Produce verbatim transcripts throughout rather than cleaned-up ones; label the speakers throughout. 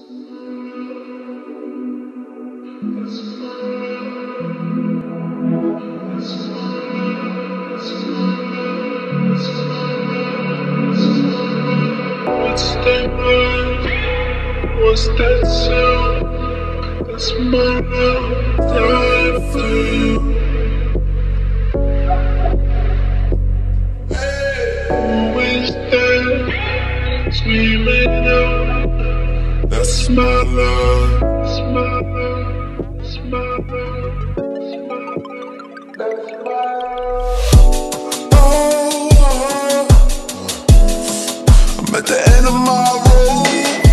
Speaker 1: What's that word? What's that sound? That's my love, dying for you. Who is that screaming out? That's my love, that's my love, that's my love, that's my love, that's my love.
Speaker 2: I'm at the end of my road,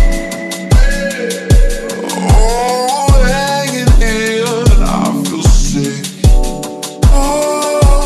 Speaker 2: oh, hanging here, and I feel sick. Oh,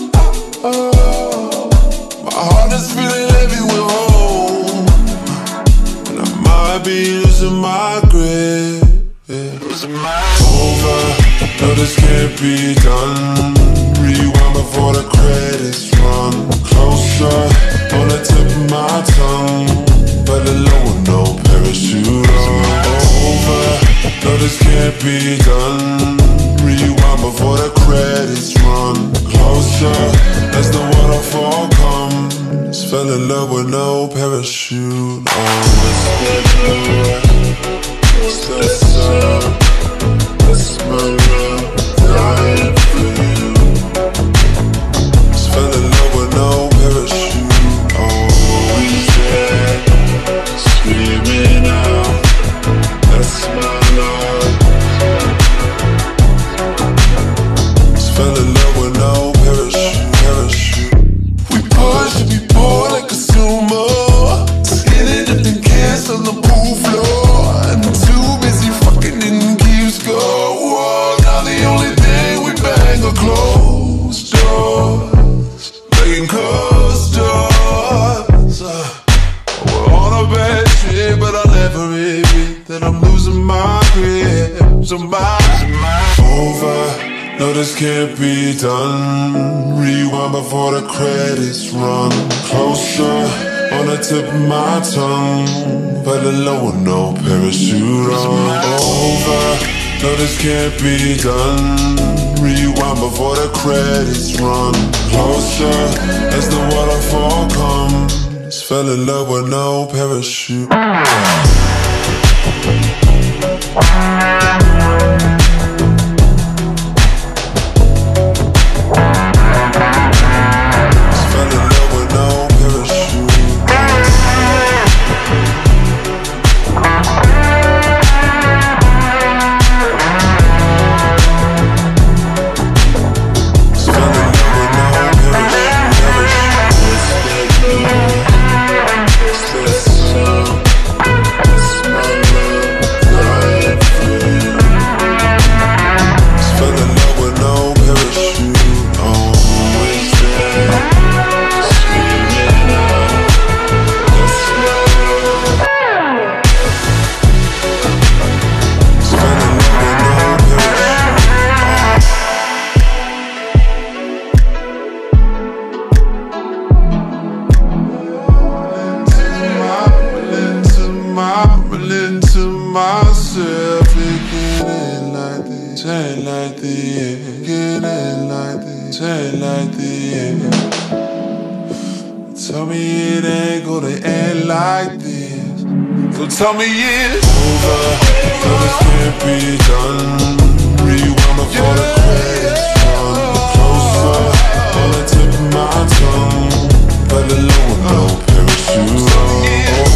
Speaker 2: oh, my heart is feeling heavy with home, and I might be losing my grip. Yeah. Losing my over, no, this can't be done. Rewind before the credits run. Closer, on the tip of my tongue, but the low with no parachute on. Over, no, this can't be done. Rewind before the credits run. Closer, as the waterfall comes, fell in love with no parachute on. What's that love? What's that sound? That's my love, dying for you. Just fell in love with no parachute. Always there, screaming out. That's my love. Just fell in love with no parachute, parachute. We push and we pull like a sumo, skinny dipping cans on the pool floor, and too busy fucking didn't keep score. Whoa, now the only thing we bang are closed doors, begging closed doors. Uh, we're on a bad shit, but I'll never admit that I'm losing my grip. So my over, no, this can't be done. Rewind before the credits run. Closer, on the tip of my tongue, but the low with no parachute on. Over, no, this can't be done. Rewind before the credits run. Closer, as the waterfall comes, fell in love with no parachute. Fell in love with no parachute. Fell in love with no parachute, parachute. What's that sound? That's my love, dying for you. Fell in love with no parachute. Always there, screaming out. That's my love. Fell in love with no parachute. Into my, into myself, beginning like this, ain't like the end, beginning like this, ain't like the end. Tell me it ain't gonna end like this, so tell me it's over, no, this can't be done. Rewind before the credits run. Closer, on the tip of my tongue, but the low with no parachute on.